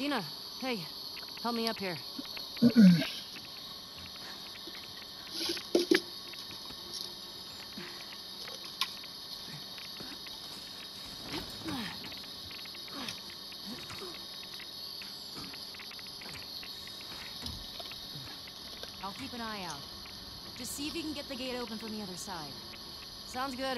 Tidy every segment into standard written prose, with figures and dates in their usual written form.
Dina, hey, help me up here. I'll keep an eye out. Just see if you can get the gate open from the other side. Sounds good.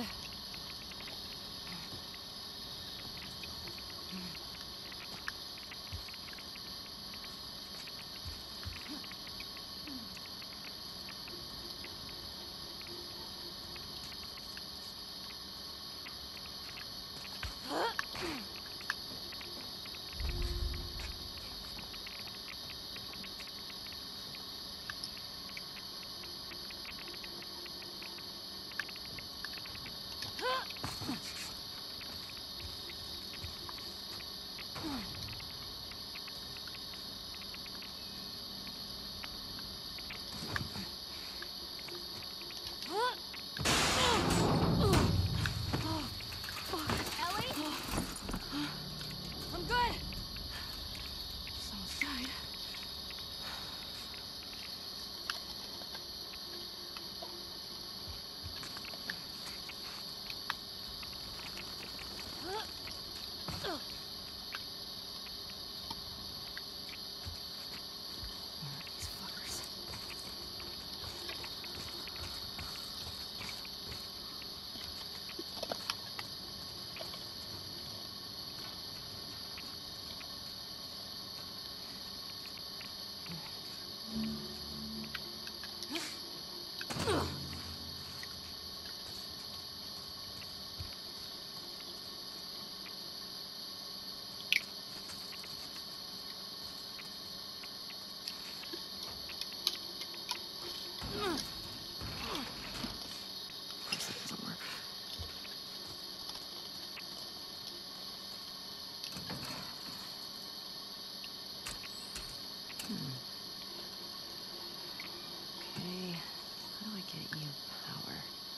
Okay, how do I get you power?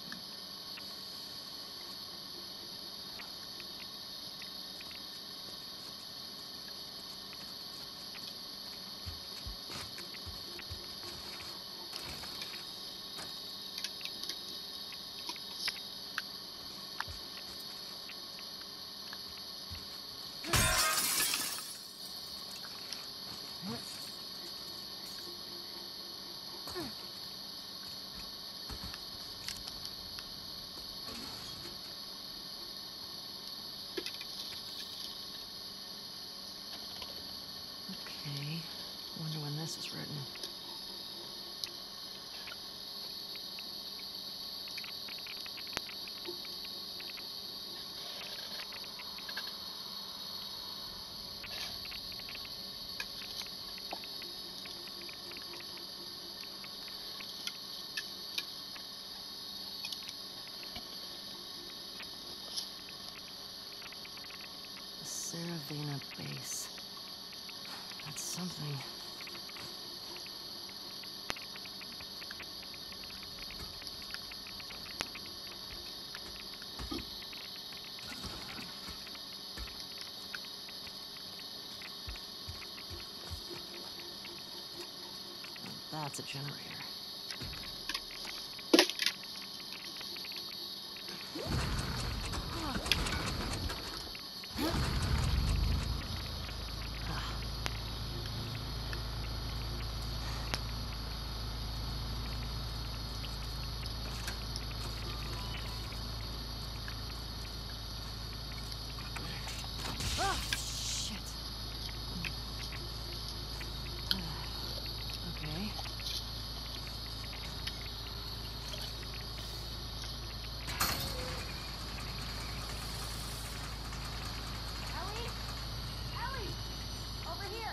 Okay, wonder when this is written. The Saravena base. That's something. That's a generator. Oh, shit. Okay. Ellie? Ellie! Over here!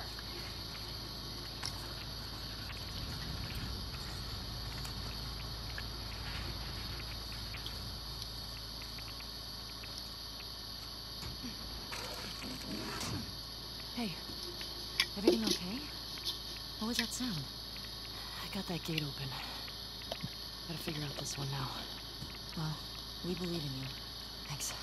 Hey, everything okay? What was that sound? I got that gate open. Gotta figure out this one now. Well, we believe in you. Thanks.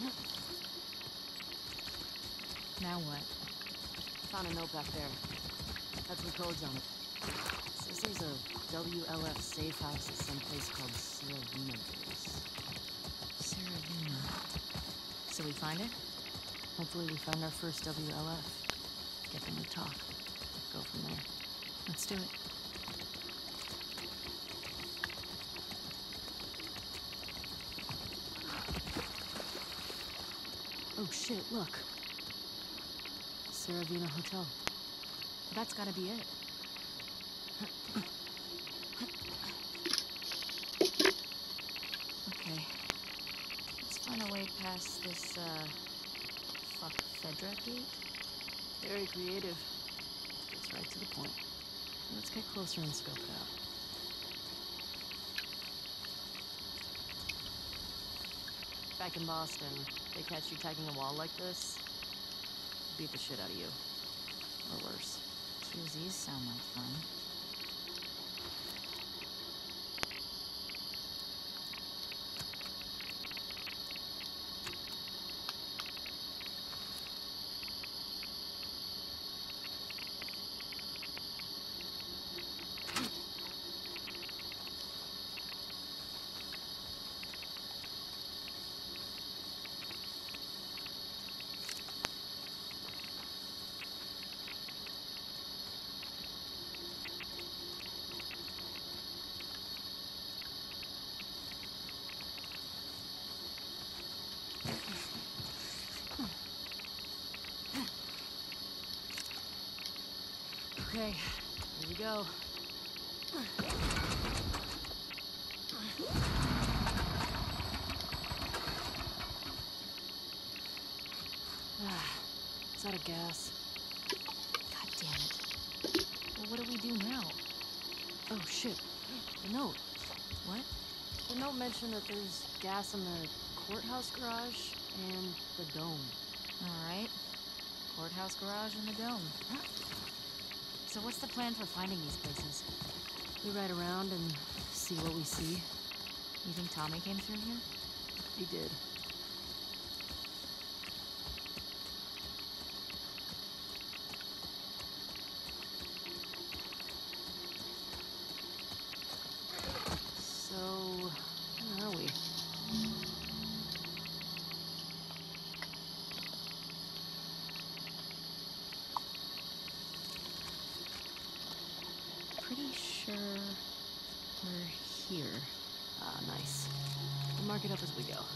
Now what? Found a note back there. Had some codes on it. Says there's a WLF safe house at some place called Saravina Base. Saravina. So we find it? Hopefully we find our first WLF. Get them to talk. Go from there. Let's do it. Oh shit, look. Saravina Hotel. That's gotta be it. Okay. Let's find a way past this, fuck, Fedra gate? Very creative. Gets right to the point. Let's get closer and scope it out. Back in Boston, they catch you tagging a wall like this, beat the shit out of you. Or worse. QZs sound like fun. Okay, here we go. It's out of gas. God damn it. Well, what do we do now? Oh shit, the note. What? The note mentioned that there's gas in the courthouse garage and the dome. Alright. Courthouse garage and the dome. So what's the plan for finding these places? We ride around and see what we see. You think Tommy came through here? He did. So, where are we? Pretty sure we're here. Ah, nice. We'll mark it up as we go.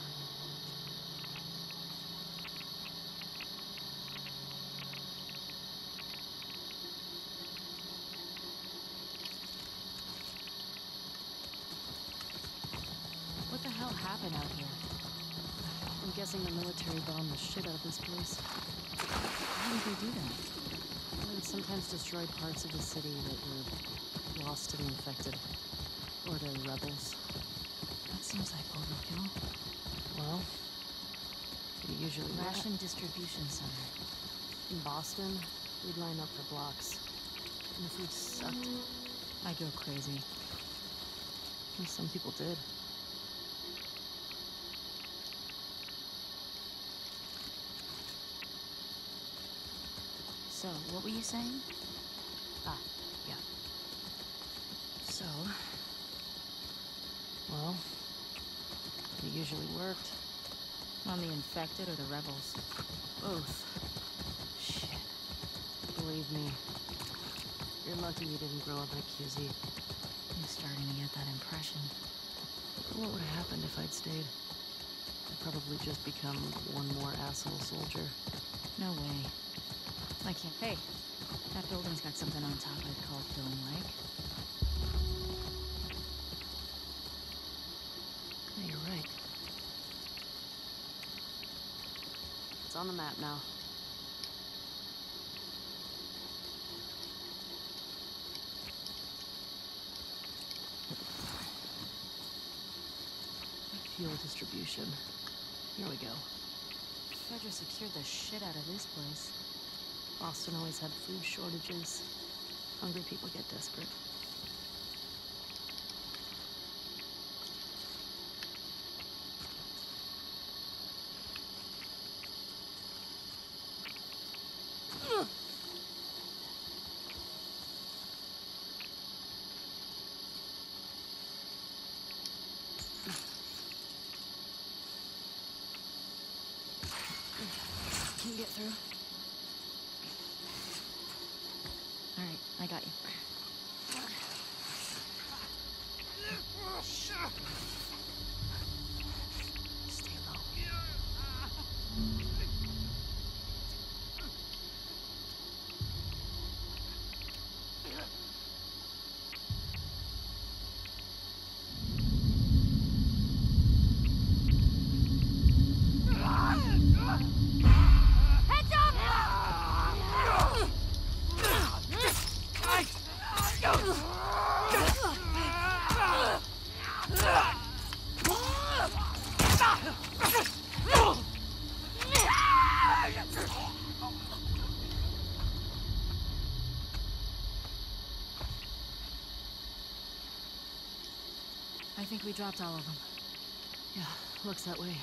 What the hell happened out here? I'm guessing the military bombed the shit out of this place. How did they do that? Well, it sometimes destroyed parts of the city that were lost to the infected. Or to rebels. That seems like overkill. Well, it usually Ration distribution center. in Boston, we'd line up for blocks. And the food sucked. I'd go crazy. And some people did. So, what were you saying? Ah, yeah. So, Well, it usually worked. on the infected or the rebels? Both. Shit. Believe me. You're lucky you didn't grow up in a QZ. I'm starting to get that impression. What would have happened if I'd stayed? I'd probably just become one more asshole soldier. No way. I can't. Hey, that building's got something on top of it called Dome Lake. Yeah, you're right. It's on the map now. Fuel distribution. Here we go. Fedra secured the shit out of this place. Boston always had food shortages. Hungry people get desperate. Can you get through? All right, I got you. Stay low. I think we dropped all of them. Yeah, looks that way.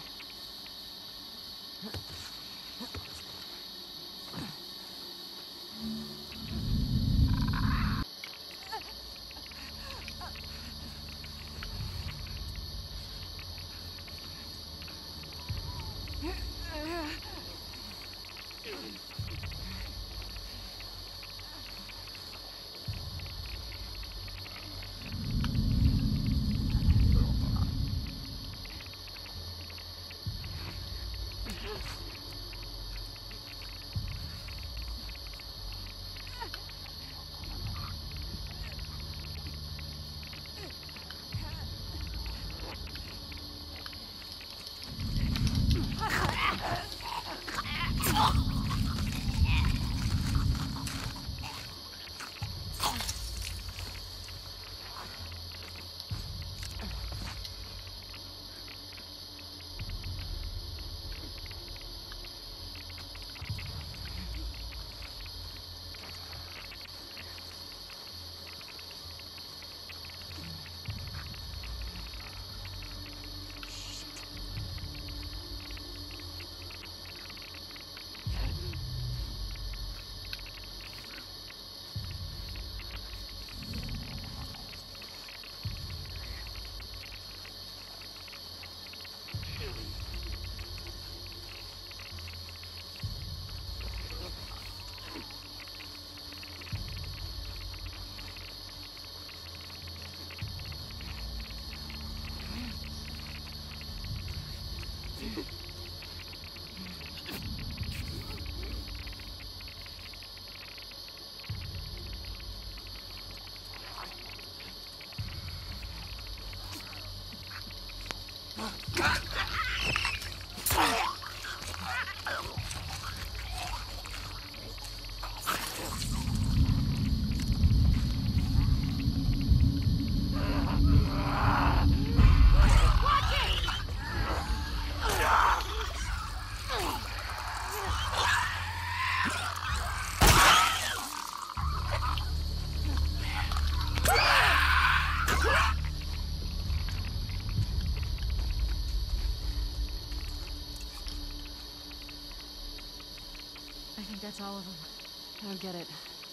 I think that's all of them. I don't get it.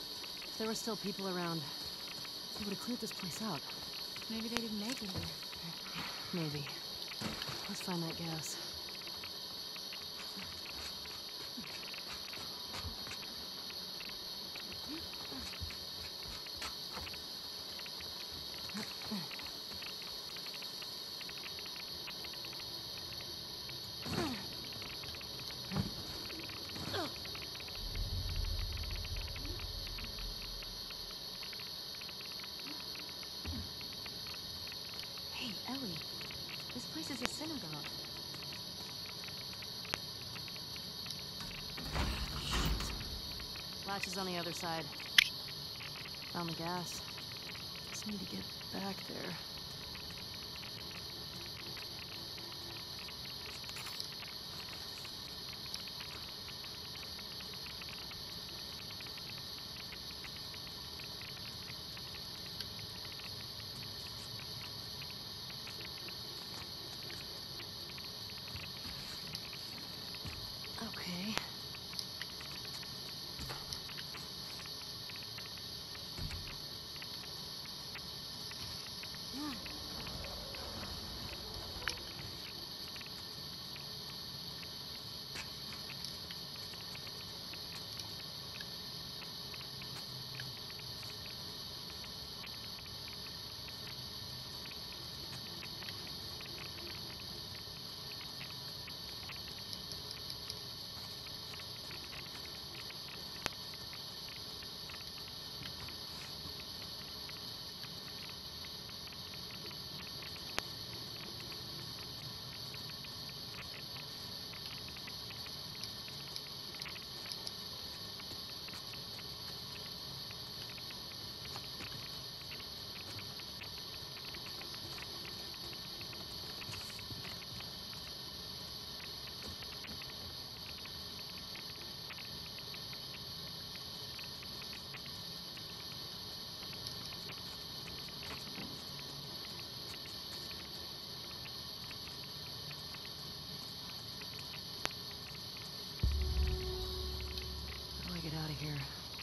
If there were still people around, they would have cleared this place out. Maybe they didn't make it here. Maybe. Let's find that gas. Hey, Ellie. This place is a synagogue. Latch is on the other side. Found the gas. Just need to get back there. Okay. here.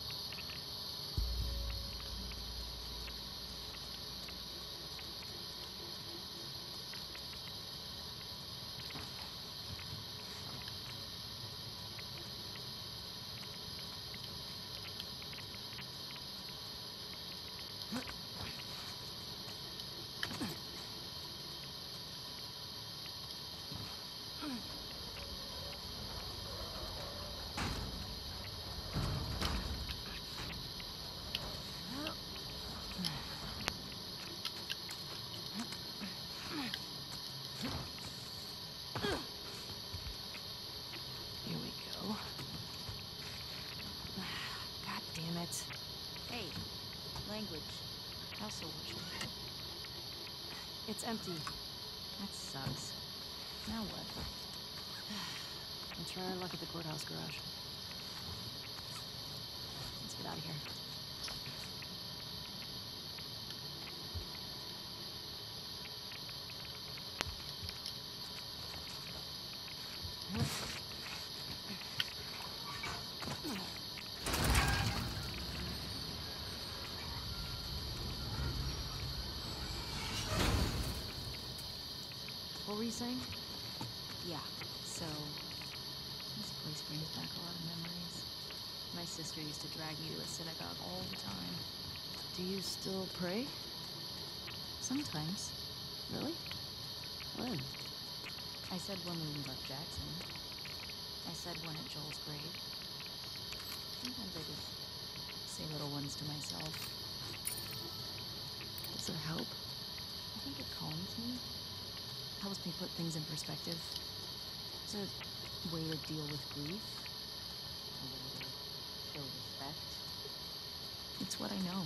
Here we go. God damn it. Hey, language. House orchard. It's empty. That sucks. Now what? We'll try our luck at the courthouse garage. Let's get out of here. What were you saying? Yeah, so... this place brings back a lot of memories. My sister used to drag me to a synagogue all the time. Do you still pray? Sometimes. Really? When? I said when we left Jackson. I said one at Joel's grave. Sometimes I just say little ones to myself. Does it help? I think it calms me. Helps me put things in perspective. It's a way to deal with grief. A way to show respect. It's what I know.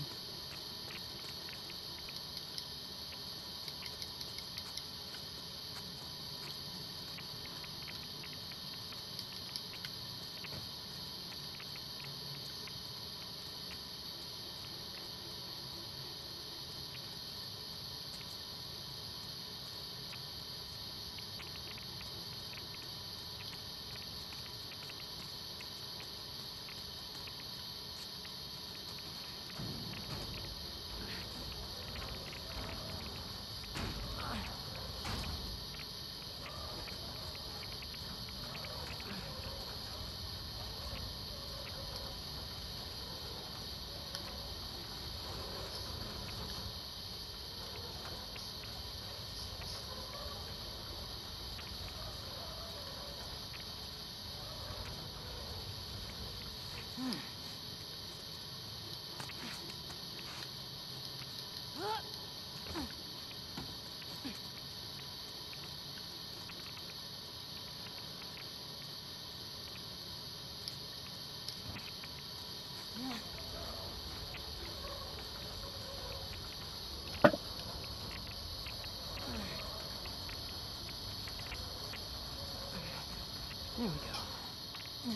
There we go.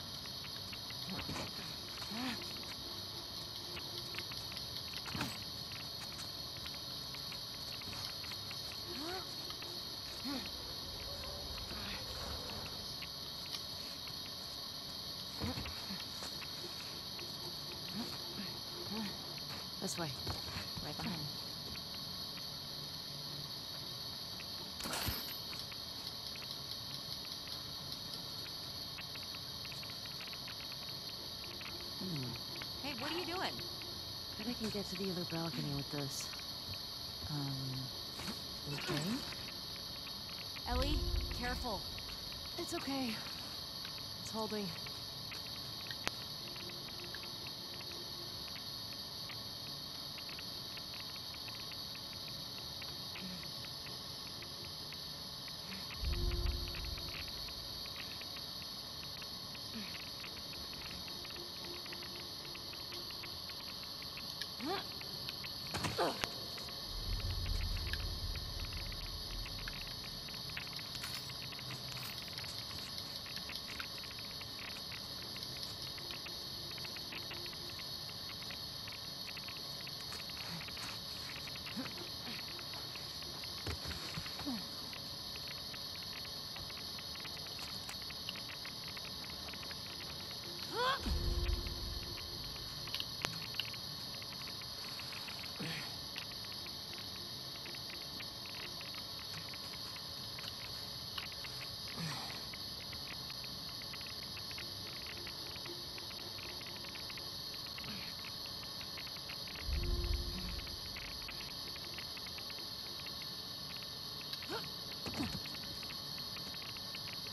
This way. Right behind. Hey, what are you doing? Bet I can get to the other balcony with this. Okay. Ellie, careful. It's okay. It's holding.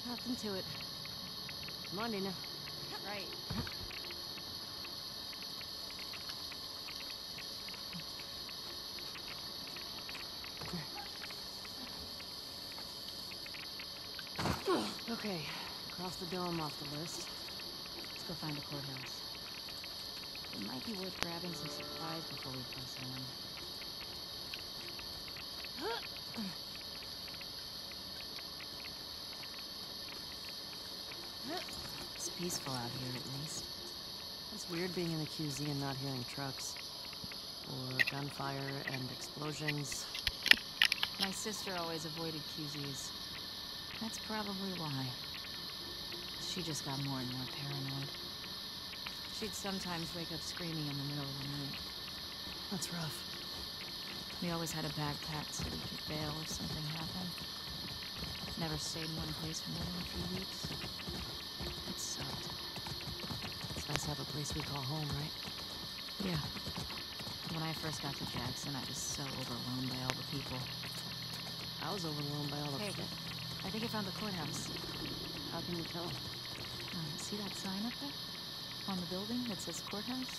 Nothing to it. Come on, Dina. Right. Okay, cross the dome off the list. Let's go find the courthouse. It might be worth grabbing some supplies before we press on. It's peaceful out here, at least. It's weird being in the QZ and not hearing trucks. Or gunfire and explosions. My sister always avoided QZs. That's probably why. She just got more and more paranoid. She'd sometimes wake up screaming in the middle of the night. That's rough. We always had a bag packed so we could bail if something happened. Never stayed in one place for more than a few weeks. It sucked. It's nice to have a place we call home, right? Yeah. When I first got to Jackson, I was so overwhelmed by all the people. I was overwhelmed by all the... Hey, I think I found the courthouse. How can you tell? See that sign up there? On the building that says courthouse?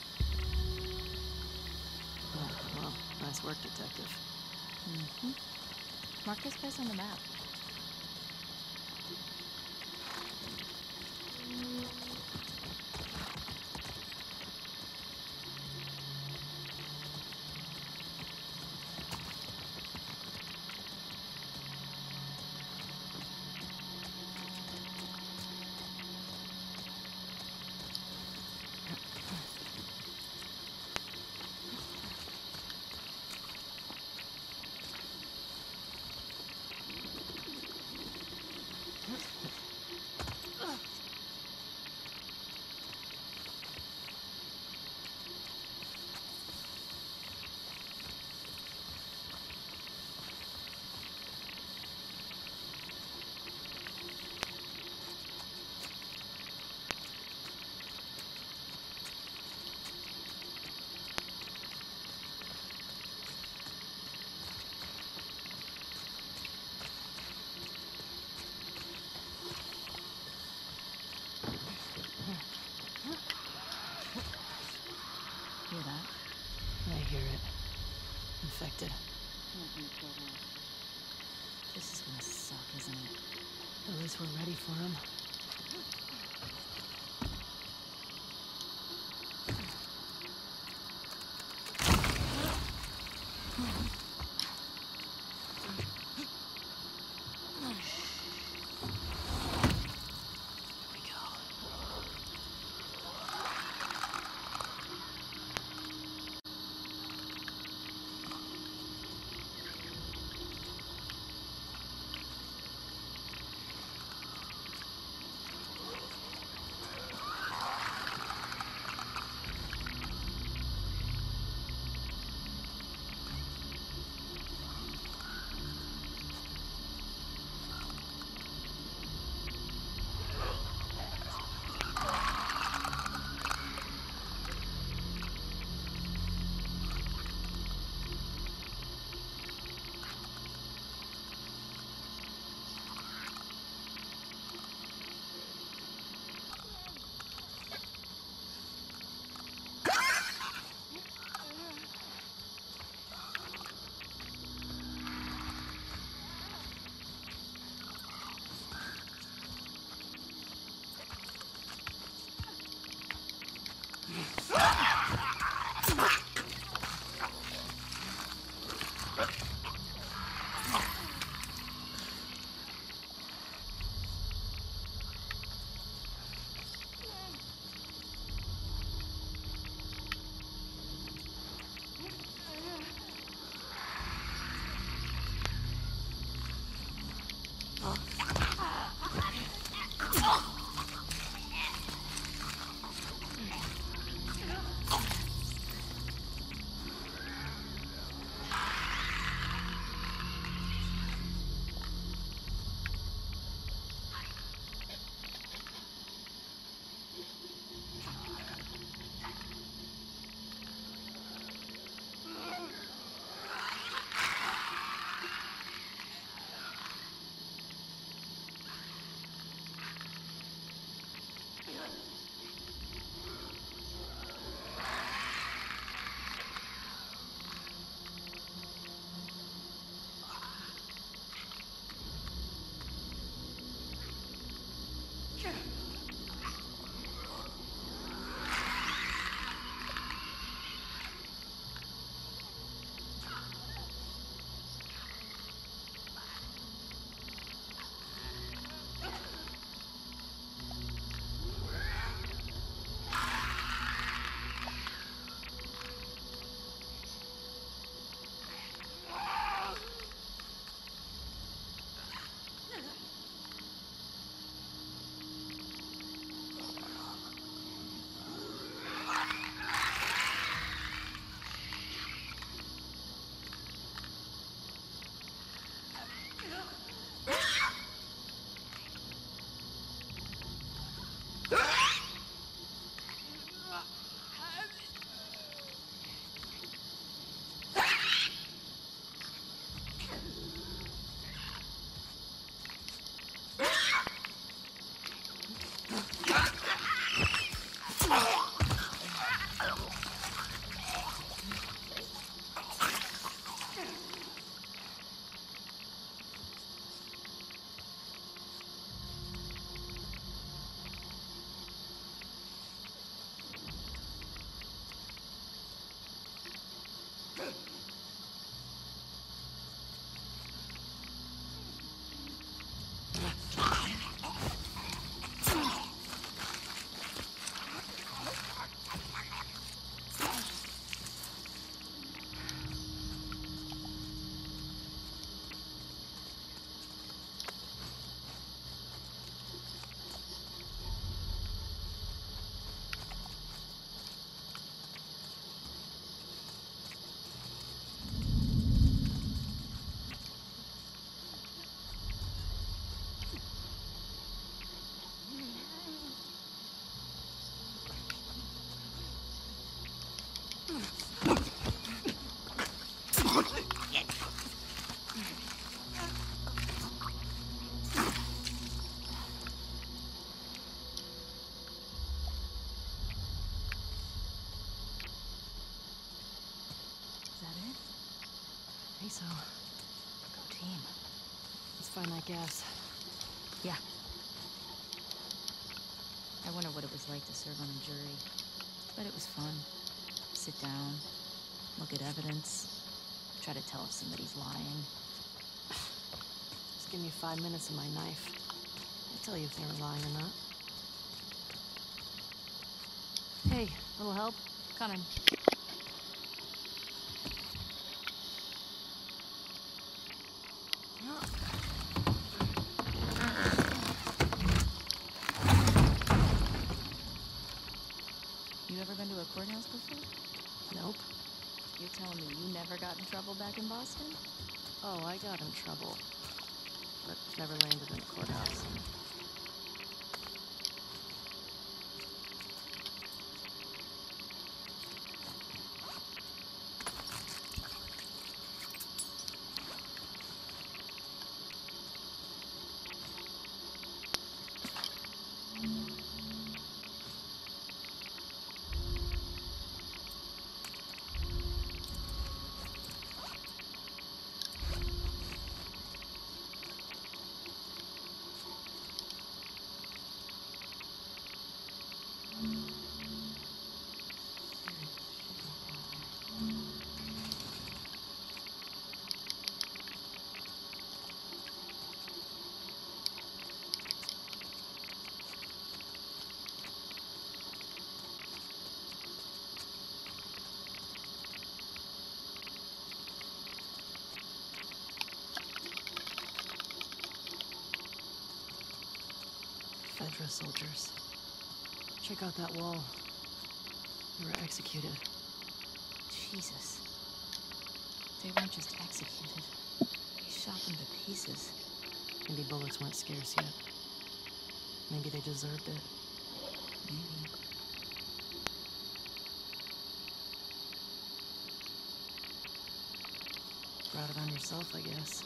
Oh, well, nice work, detective. Mm-hmm. Mark this place on the map. Hear that? I hear it. Infected. This is gonna suck, isn't it? At least we're ready for him. so. Go team. Let's find that gas. Yeah. I wonder what it was like to serve on a jury. But it was fun. Sit down, look at evidence, try to tell if somebody's lying. Just give me 5 minutes of my knife. I'll tell you if they were lying or not. Hey, little help? Coming. You ever been to a courthouse before? Nope. You're telling me you never got in trouble back in Boston? Oh, I got in trouble. But never landed in a courthouse. Fedra soldiers. Check out that wall. They were executed. Jesus. They weren't just executed. They shot them to pieces. Maybe bullets weren't scarce yet. Maybe they deserved it. Maybe. Brought it on yourself, I guess.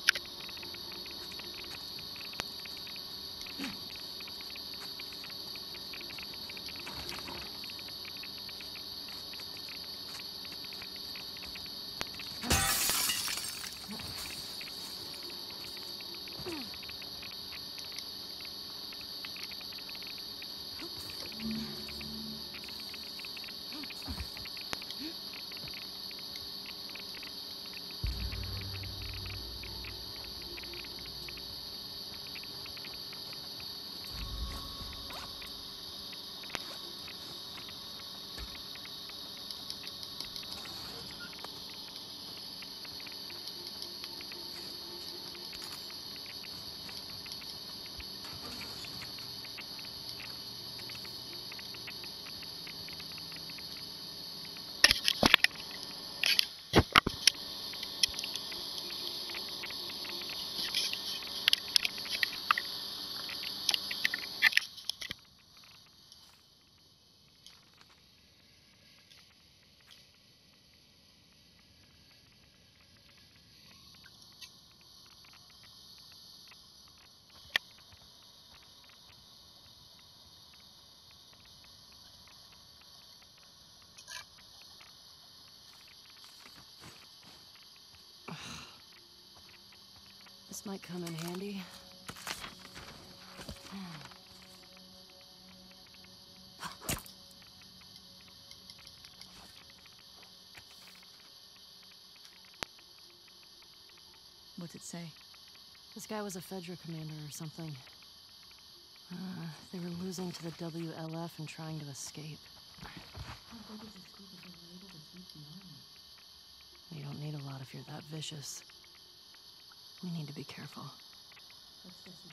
This might come in handy. What's it say? This guy was a Fedra commander or something. They were losing to the WLF and trying to escape. How big is this group if they were able to beat the army? You don't need a lot if you're that vicious. We need to be careful. What's Jesse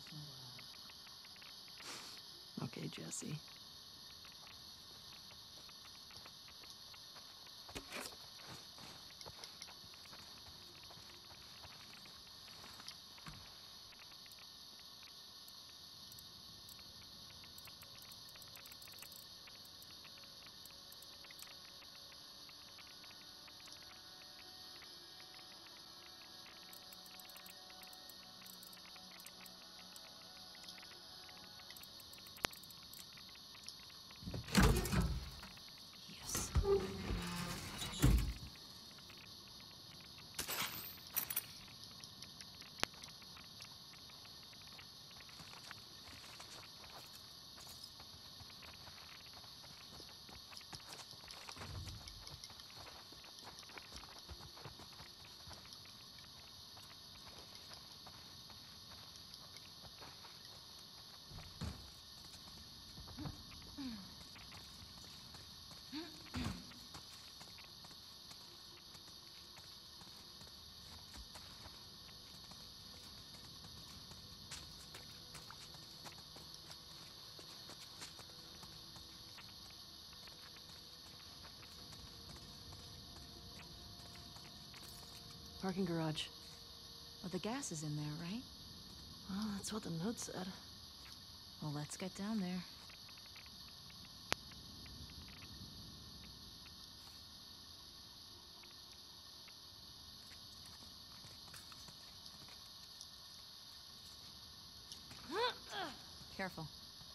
Snyder at? Okay, Jesse. parking garage. Well, the gas is in there, right? Well, that's what the note said. Well, let's get down there. Careful.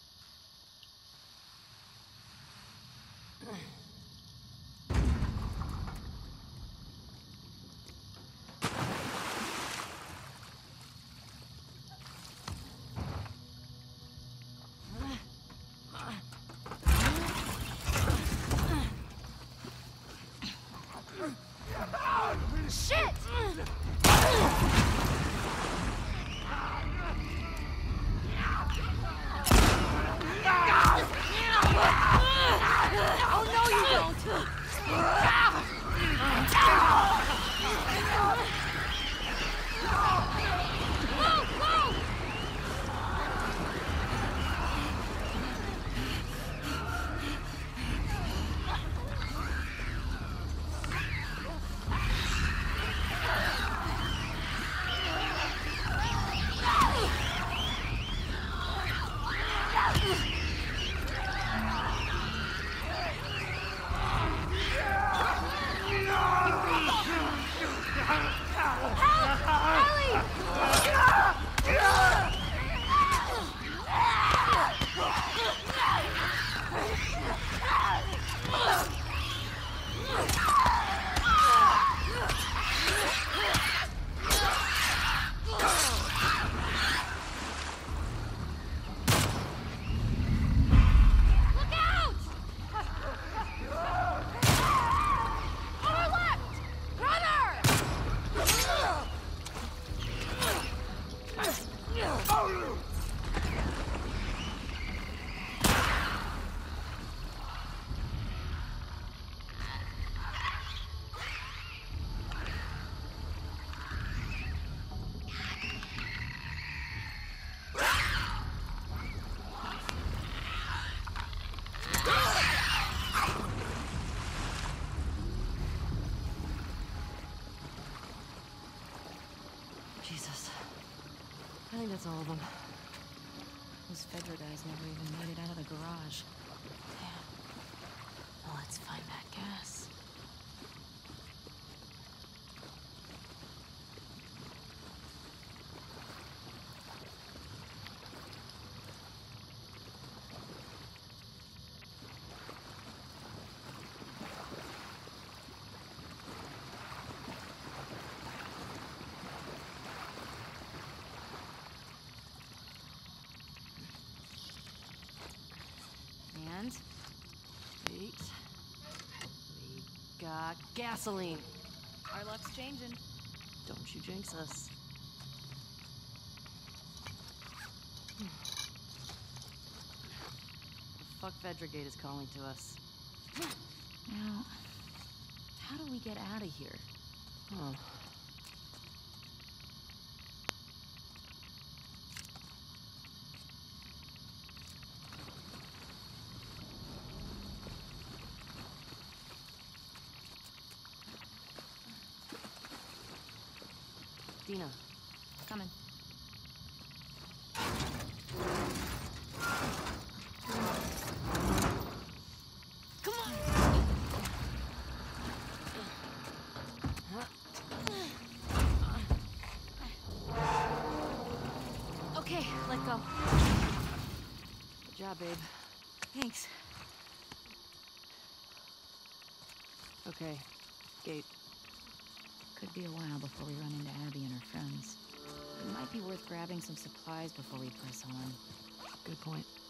Shit! Oh, no, you Jesus. I think that's all of them. Those Fedra guys never even made it out of the garage. Damn. Well, let's find that gas. And 8. We got gasoline. our luck's changing. Don't you jinx us. Fuck Vedragate is calling to us. Now, how do we get out of here? Huh. Dina. Coming. Come on! Okay, let go. Good job, babe. Thanks. Okay. Gate. Could be a while before we run into Abby and her friends. It might be worth grabbing some supplies before we press on. Good point.